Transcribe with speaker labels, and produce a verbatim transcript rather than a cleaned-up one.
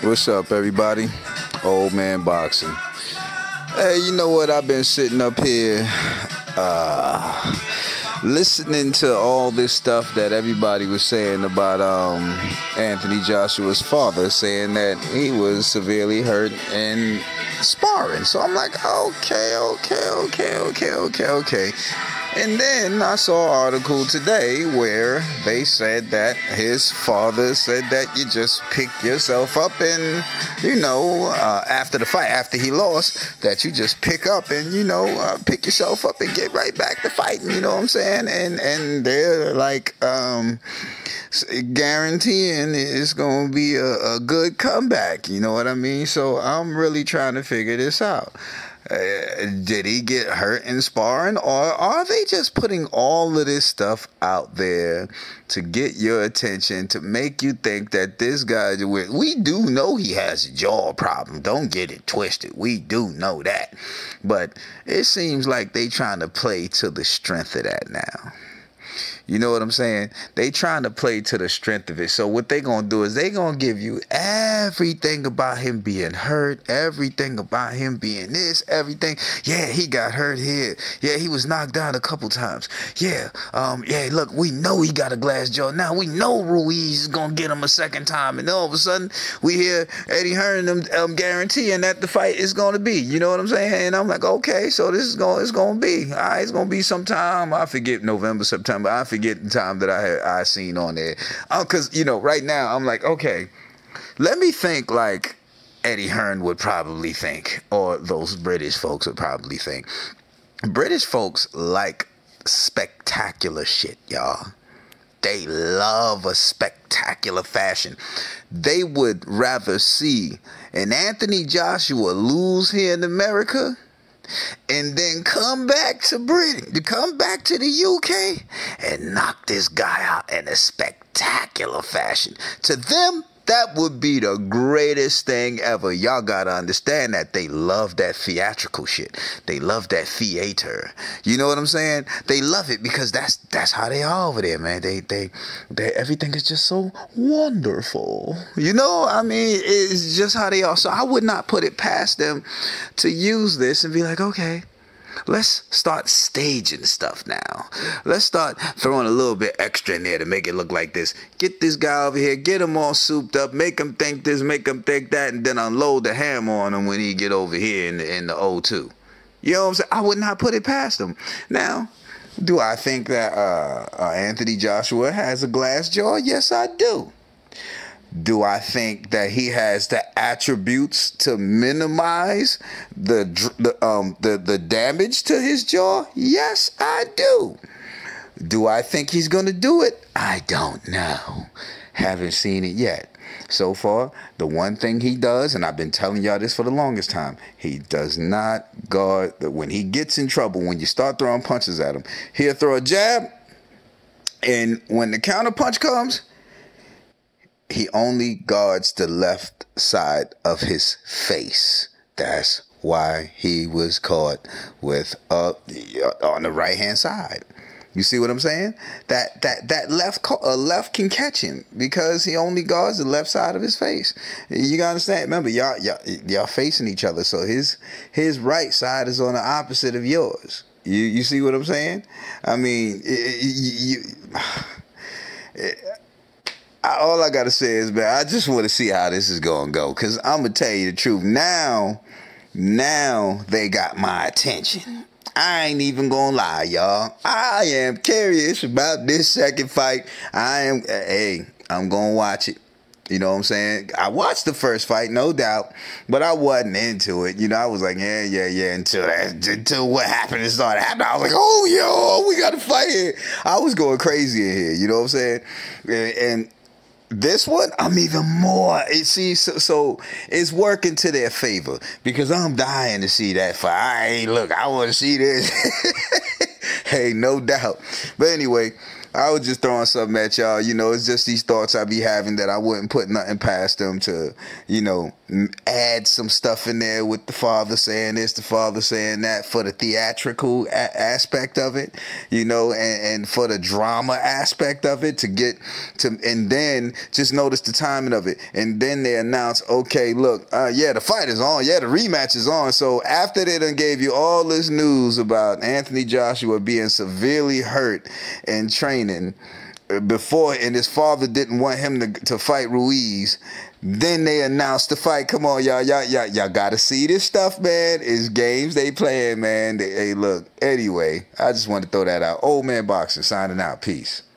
Speaker 1: What's up, everybody? Old man boxing. Hey, you know what? I've been sitting up here uh, listening to all this stuff that everybody was saying about um, Anthony Joshua's father, saying that he was severely hurt in sparring. So I'm like, okay, okay, okay, okay, okay, okay. And then I saw an article today where they said that his father said that you just pick yourself up and, you know, uh, after the fight, after he lost, that you just pick up and, you know, uh, pick yourself up and get right back to fighting, you know what I'm saying? And, and they're like um, guaranteeing it's going to be a, a good comeback, you know what I mean? So I'm really trying to figure this out. Uh, did he get hurt in sparring, or are they just putting all of this stuff out there to get your attention, to make you think that this guy, we do know he has a jaw problem, don't get it twisted, we do know that, but it seems like they trying to play to the strength of that now. You know what I'm saying? They trying to play to the strength of it. So what they gonna do is they gonna give you everything about him being hurt, everything about him being this, everything. Yeah, he got hurt here. Yeah, he was knocked down a couple times. Yeah, um, yeah. Look, we know he got a glass jaw. Now we know Ruiz is gonna get him a second time, and all of a sudden we hear Eddie Hearn them um, guaranteeing that the fight is gonna be. You know what I'm saying? And I'm like, okay, so this is gonna it's gonna be. All right, it's gonna be sometime. I forget November, September. I forget. Get the time that I had I seen on there, because uh, you know right now I'm like, okay, let me think like Eddie Hearn would probably think, or those British folks would probably think. British folks like spectacular shit, y'all. They love a spectacular fashion. They would rather see an Anthony Joshua lose here in America and then come back to Britain, to come back to the U K and knock this guy out in a spectacular fashion. To them, that would be the greatest thing ever. Y'all gotta understand that they love that theatrical shit. They love that theater. You know what I'm saying? They love it because that's that's how they are over there, man. They they they everything is just so wonderful. You know, I mean, it's just how they are. So I would not put it past them to use this and be like, okay, let's start staging stuff now. Let's start throwing a little bit extra in there to make it look like this. Get this guy over here, get him all souped up, make him think this, make him think that, and then unload the hammer on him when he get over here in the, in the O two. You know what I'm saying? I would not put it past him. Now, do I think that uh, uh, Anthony Joshua has a glass jaw? Yes, I do. Do I think that he has the attributes to minimize the the um the, the damage to his jaw? Yes, I do. Do I think he's gonna do it? I don't know. Haven't seen it yet. So far, the one thing he does, and I've been telling y'all this for the longest time, he does not guard. When he gets in trouble, when you start throwing punches at him, he'll throw a jab, and when the counter punch comes, he only guards the left side of his face. That's why he was caught with uh on the right hand side. You see what I'm saying? That that that left uh, left can catch him because he only guards the left side of his face. You gotta understand. Remember, y'all y'all y'all facing each other, so his his right side is on the opposite of yours. You you see what I'm saying? I mean, it, you. It, I, all I gotta say is, man, I just want to see how this is gonna go. Cause I'm gonna tell you the truth. Now, now they got my attention. I ain't even gonna lie, y'all. I am curious about this second fight. I am. Hey, I'm gonna watch it. You know what I'm saying? I watched the first fight, no doubt, but I wasn't into it. You know, I was like, yeah, yeah, yeah, until that, until what happened and started happening. I was like, oh, yo, we got to fight here. I was going crazy in here. You know what I'm saying? And, and this one, I'm even more. You see, so, so it's working to their favor because I'm dying to see that fight. Hey, look, I want to see this. Hey, no doubt. But anyway, I was just throwing something at y'all. You know, it's just these thoughts I be having that I wouldn't put nothing past them to, you know, add some stuff in there with the father saying this, the father saying that for the theatrical a- aspect of it, you know, and, and for the drama aspect of it to get to, and then just notice the timing of it. And then they announce, okay, look, uh, yeah, the fight is on. Yeah, the rematch is on. So after they done gave you all this news about Anthony Joshua being severely hurt and training before, and his father didn't want him to, to fight Ruiz, then they announced the fight. Come on, y'all, y'all, y'all, y'all gotta see this stuff, man. It's games they playing, man. They, hey, look, anyway, I just want to throw that out. Old Man Boxer signing out. Peace.